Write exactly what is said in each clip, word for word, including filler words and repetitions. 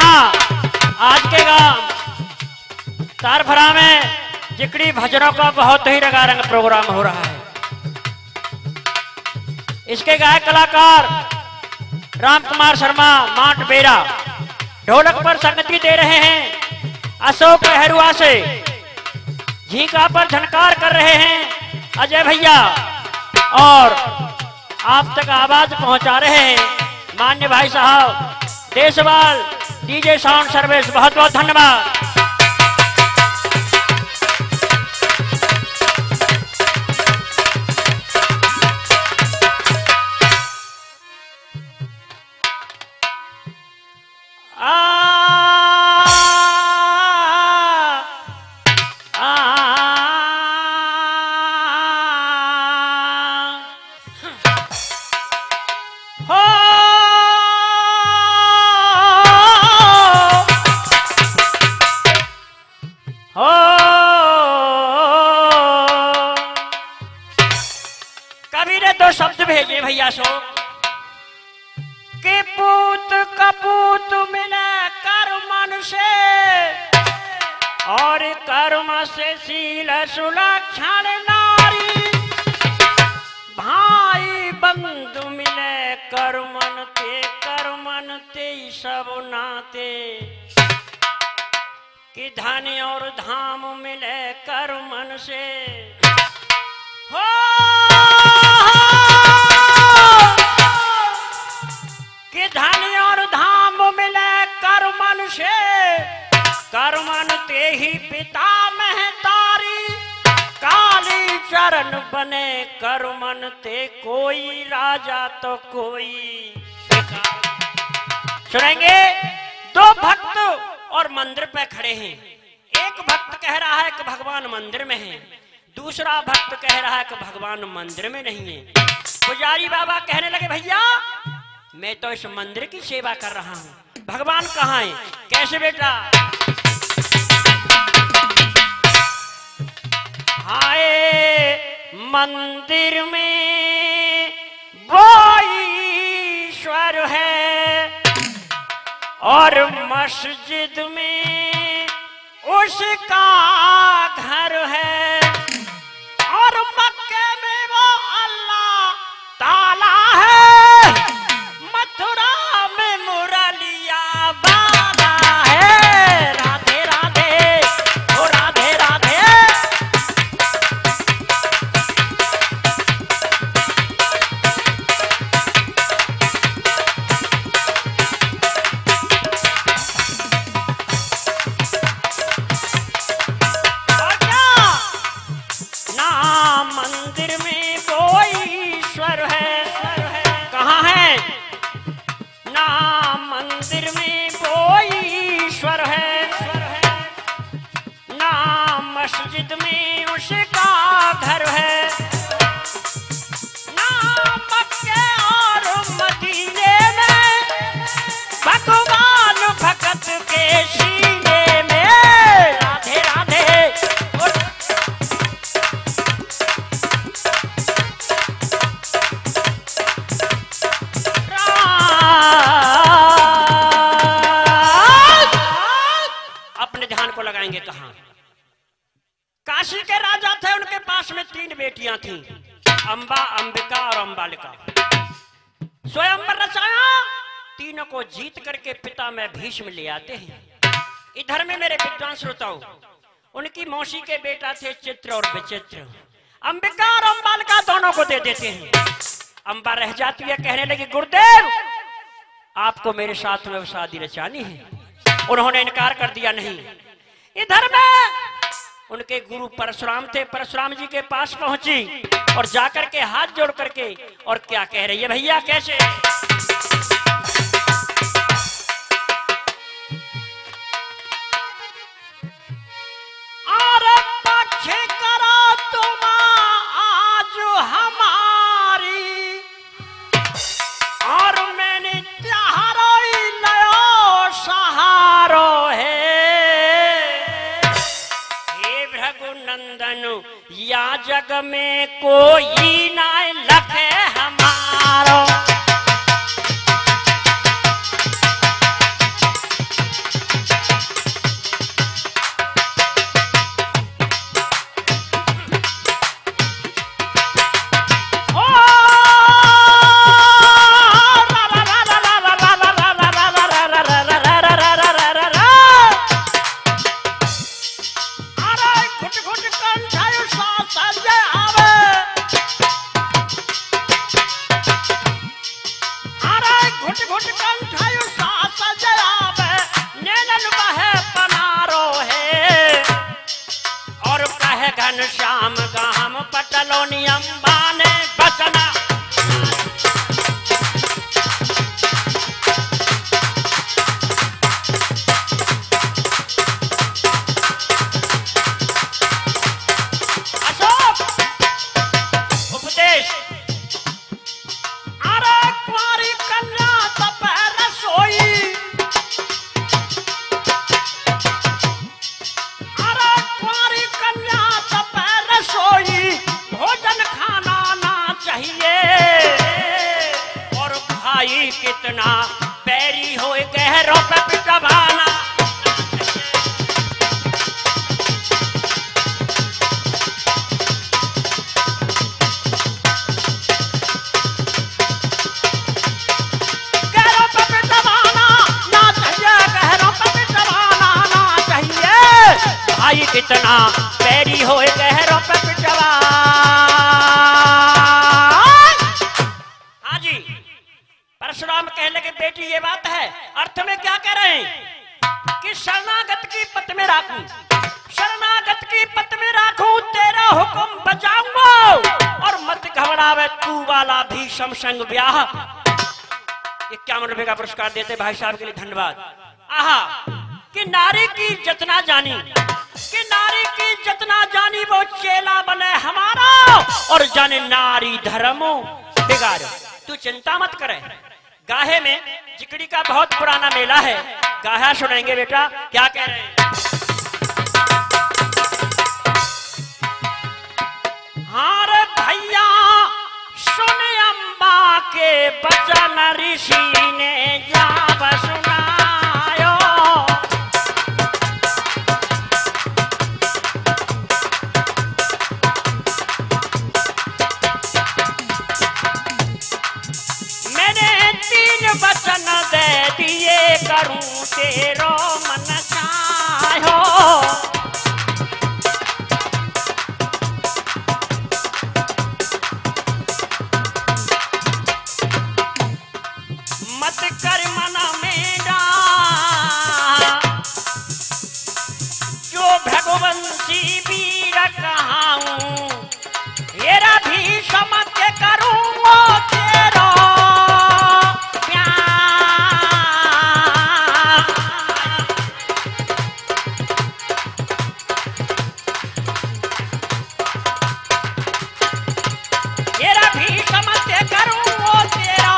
यहाँ आज के गांव तारफरा में जिकड़ी भजनों का बहुत ही रंगारंग प्रोग्राम हो रहा है। इसके गायक कलाकार राम कुमार शर्मा मांट बेरा, ढोलक पर संगति दे रहे हैं अशोक लहरुआ से, झींका पर झनकार कर रहे हैं अजय भैया, और आप तक आवाज पहुंचा रहे हैं मान्य भाई साहब देशवाल डीजे साउंड सर्विस। बहुत बहुत धन्यवाद। शब्द भेजे भैया सो कि पूत कपूत मिले कर्म से और कर्म से शील सुलक्षण नारी, भाई बंधु मिले कर्मन ते कर्मन ते सब नाते, कि धन और धाम मिले कर्मन से हो कि धन और धाम मिले कर्मन से, कर्मन ते ही पिता महतारी, काली चरण बने कर्मन ते कोई राजा तो कोई। सुनेंगे दो भक्त और मंदिर पे खड़े हैं। एक भक्त कह रहा है कि भगवान मंदिर में है, दूसरा भक्त कह रहा है कि भगवान मंदिर में नहीं है। पुजारी बाबा कहने लगे भैया मैं तो इस मंदिर की सेवा कर रहा हूं, भगवान कहाँ है? कैसे बेटा? हाय मंदिर में वो ईश्वर है और मस्जिद में उसका घर है, और मक्के में वो अल्लाह ताला है, मथुरा में मुरलिया बाबा है। राधे राधे ओ राधे राधे। और क्या ना मंदिर में कोई ईश्वर है, कहाँ है? ना मंदिर में कोई ईश्वर है, ना मस्जिद में उसका घर है, ना मक्के और मदीने में भगवान भगत के सीने में। राधे राधे। अपने ध्यान को लगाएंगे कहां? काशी के राजा थे, उनके पास में तीन बेटियां थीं, अंबा, अंबिका और अंबालिका। स्वयंवर रचाया, तीनों को जीत करके पिता में भीष्म ले आते हैं। इधर में मेरे विद्वान श्रोताओं, उनकी मौसी के बेटा थे चित्र और विचित्र। अंबिका और अंबालिका दोनों को दे देते हैं। अंबा रह जाती है, कहने लगी गुरुदेव आपको मेरे साथ में शादी रचानी है। उन्होंने इनकार कर दिया नहीं। इधर में उनके गुरु परशुराम थे, परशुराम जी के पास पहुंची और जाकर के हाथ जोड़ करके और क्या कह रही है भैया? कैसे? अरे पक्ष करो तुम आज हमारी, और मैंने चारो नयो सहारो है। हे भृगुनंदन या जग में कोई ना लखे हमारो। कितना बैरी हो गहरों पे पिटवाना। गहरों पे पिटवाना ना चाहिए, गहरों पे पिटवाना ना चाहिए। भाई कितना बैरी हो गहरों पे पिटवाना। हाँ जी, परशुराम कहने लगे बेटी ये बात है। अर्थ में क्या कह रहे हैं कि शरणागत की पत में राखूं, शरणागत की पत में राखूं, तेरा हुक्म बजाऊंगा और मत घबरावे तू वाला भीषम संग ब्याह। इक्यावन रुपए का पुरस्कार देते भाई साहब के लिए, धन्यवाद। आहा, कि नारी की जतना जानी, कि नारी की जतना जानी वो चेला बने हमारा, और जाने नारी धर्मो बिगाड़ो। तू चिंता मत करे। गाहे में जिकड़ी का बहुत पुराना मेला है, गाहा सुनेंगे बेटा, क्या कह रहे हैं। हाँ रे भैया सुन अम्बा के बचन ऋषि ने जाब सुनायो। मैंने तीन वचन दे दिए, करूं तेरो मन चाहो। मत कर मन मेरा जो भगवंती वीर कहाऊं, येरा भी समझ के करूंगा तेरा प्यार। येरा भी समझ के करूंगा तेरा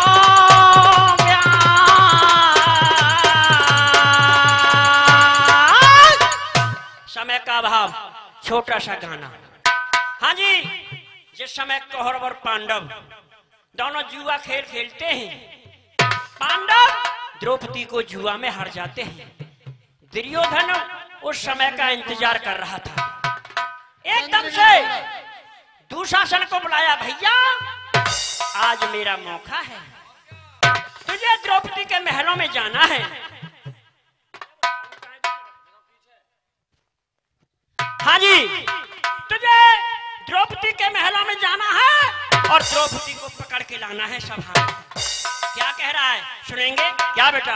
समय का अभाव, छोटा सा गाना। हाँ जी, जिस समय कौरव और पांडव दोनों जुआ खेल खेलते हैं, पांडव द्रौपदी को जुआ में हार जाते हैं। दुर्योधन उस समय का इंतजार कर रहा था। एकदम से दुशासन को बुलाया, भैया आज मेरा मौका है, तुझे द्रौपदी के महलों में जाना है। हाँ जी, तुझे द्रौपदी के महलों में जाना है और द्रौपदी को पकड़ के लाना है सभा में। क्या कह रहा है सुनेंगे क्या बेटा।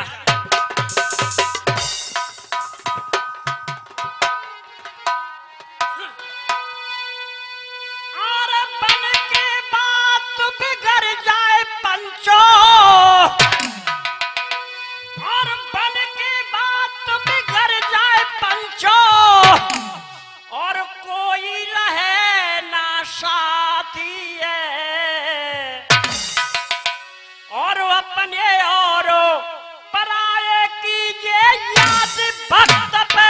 और बन के बात बिगड़ जाए पंचो, और बन के बात बिगड़ जाए पंचो, और कोई रहे ना साथी है, और अपने और पराये कीजिए याद भक्त पे।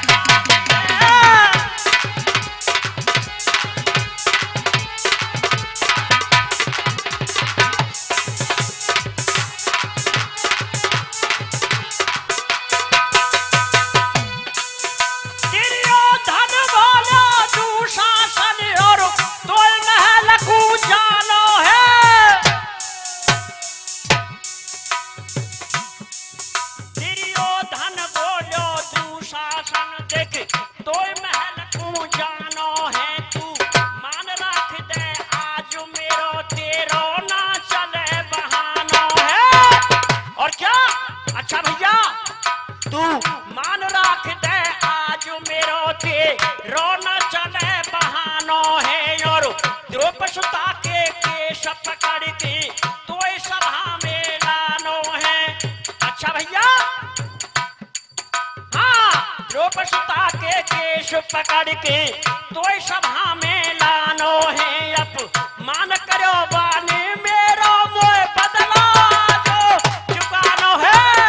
पकड़ के तो सभा में लानो है, अपमान करो बाने मेरो मोह बदला जो चुकानो है।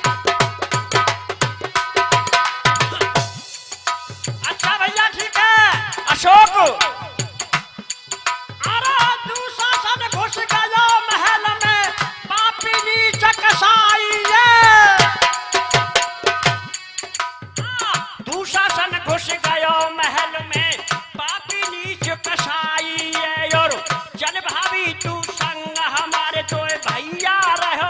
अच्छा भैया ठीक है, अरे दुशासन घुस गया महल में पापी नीच कसाई दुशासन घुस गया महल में पापी नीच कसाई और चल भाभी तू संग हमारे तो भैया रहो।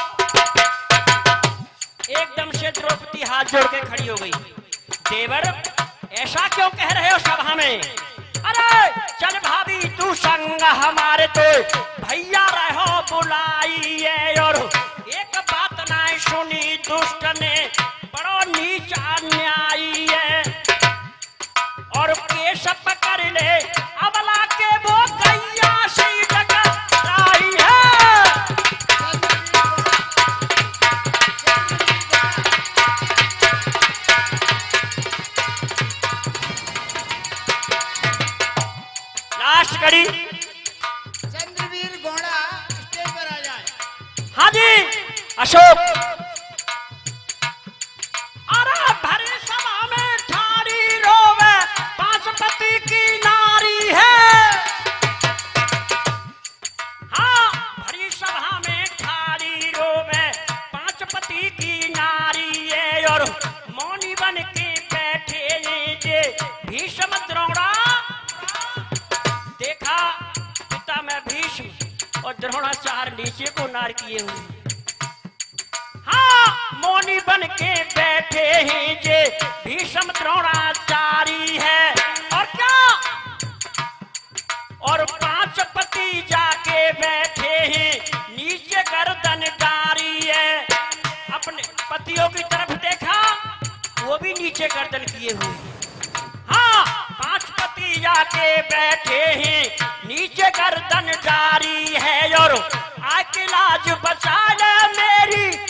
एकदम से द्रौपदी हाथ जोड़ के खड़ी हो गई। देवर ऐसा क्यों कह रहे हो सभा में? अरे चल भाभी तू संग हमारे तो भैया रहो बुलाइए। और एक बात ना सुनी दुष्ट ने बड़ो नीच अन्यायी है और केस पकड़ ले अबला के वो गैया सी जगह आई है। लास्ट घड़ी चंद्रवीर घोड़ा स्टेज पर आ जाए। हाँ जी अशोक। अरे भरी सभा में ठाड़ी रोवे पाशुपति की नारी है। हाँ भरी सभा में ठाड़ी रोवे पाशुपति की नारी है और मौनी बन के बैठे जे भीष्म द्रोणा। देखा पिता में भीष्म और द्रोणाचार्य नीचे को नार किए हुए। हाँ मौनी बन के बैठे हैं जे भीष्म द्रोणाचारी है। और क्या और पांच पति जाके बैठे हैं नीचे गर्दन डारी है। अपने पतियों की तरफ देखा वो भी नीचे गर्दन किए हुए। हाँ पांच पति जाके बैठे हैं नीचे गर्दन डारी है और आके लाज बचा ले मेरी